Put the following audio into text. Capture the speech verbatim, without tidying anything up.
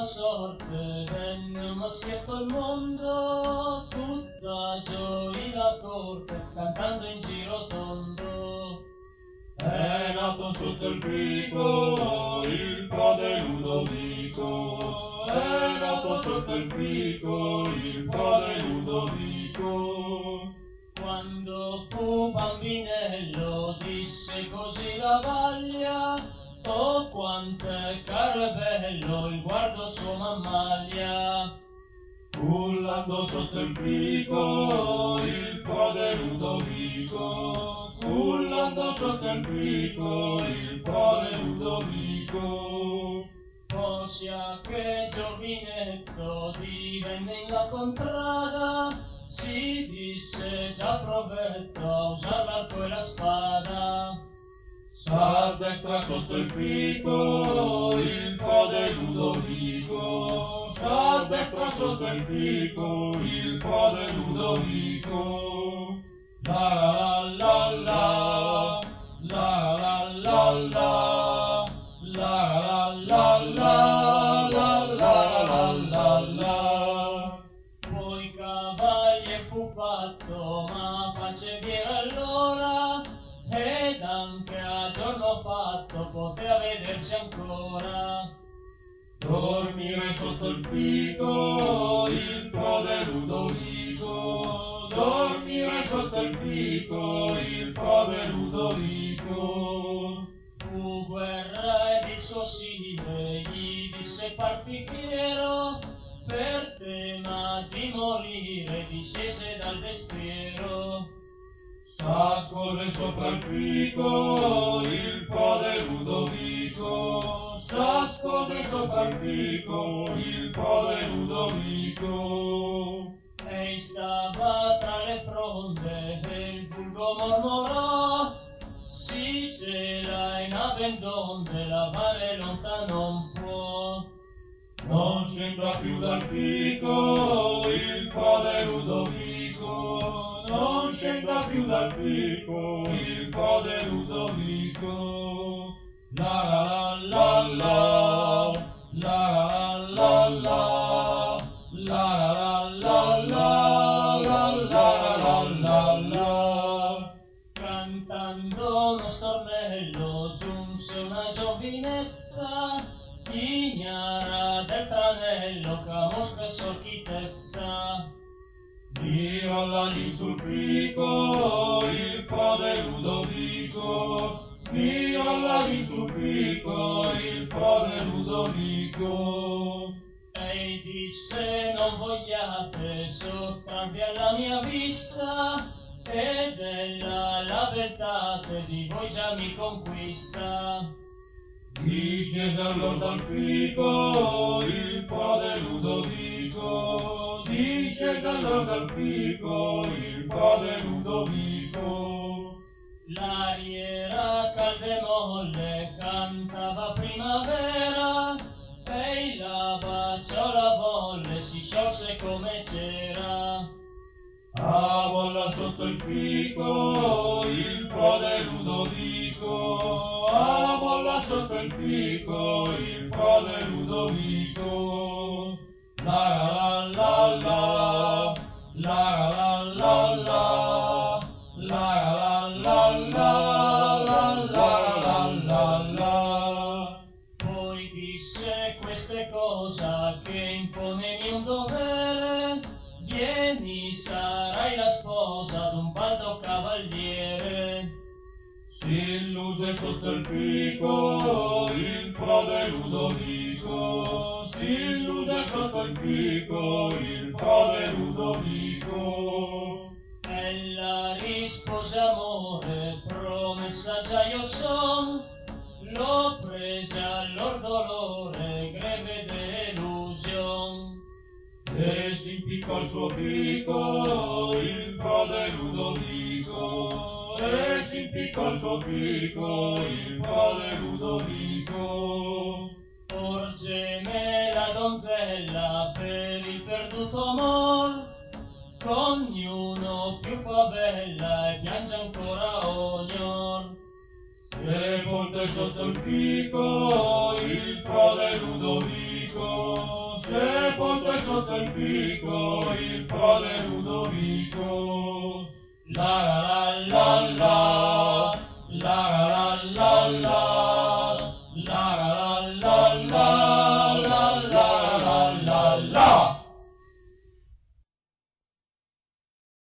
sorte venne un maschietto al mondo, tutta gioia la corte, cantando in giro tondo. È nato sotto il fico il prode Ludovico, è nato sotto il fico il prode Ludovico. Quando fu bambinello disse così la vaglia: oh, quanto è caro e bello il guardo sua mammaglia. Cullando sotto il fico il prode Ludovico, cullando sotto il fico il prode Ludovico. Ossia che giovinetto divenne in la contrada, si disse già provetto a usar l'arco e la spada. A destra sotto il fico il prode Ludovico, a destra sotto il fico il prode Ludovico. La la la la la la la la la la la la la la. Poi cavalier fu fatto, ma pace vi era allora, ed anche a giorno fatto poteva vedersi ancora. Dormire sotto il fico il prode Ludovico, dormire sotto il fico il prode Ludovico. Fu guerra ed il suo simile gli disse parti fiero, per tema di morire discese dal destriero. S'ascorre sopra il fico il prode Ludovico, s'ascorre sopra il fico il prode Ludovico. Ei stava tra le fronde e il vulgo mormorò: si cela in avendonde, la mare lontano non può. Non sembra più dal fico il prode Ludovico, non scenda più dal fico il prode Ludovico. La la la la la la la la la la la la. Cantando uno stornello giunse una giovinetta, ignara del tranello ch'amo spesso architetta. Mirala lì sul fico il prode Ludovico, mirala lì sul fico il prode Ludovico. Ei disse: non vogliate sottrarvi alla mia vista, ed ella la beltate di voi già mi conquista. Discese allor dal fico il prode Ludovico, discese allor dal fico il prode Ludovico. L'aria calda e molle cantava primavera, e la baciò la volle, si sciolse come c'era. A vola sotto il fico il prode Ludovico, a vola sotto il fico il prode Ludovico. La la la la la la la la la la la la la. Poi disse queste cose che imponemi un dovere: vieni, sarai la sposa d'un baldo cavaliere. Si illuge sotto il fico il prode Ludovico, si illuge sotto il fico il prode Ludovico. Ella rispose: amore, promessa già io son, l'ho prese allor dolore, greve delusion. E si impiccò il suo fico il prode Ludovico, e si impiccò il suo fico il prode Ludovico. Porgeme la donzella per il perduto amor, ognuno più fa bella e piange ancora ognor. Sepolte sotto il fico il prode Ludovico, Ludovico, sepolto è sotto il fico il prode Ludovico. La la la la la.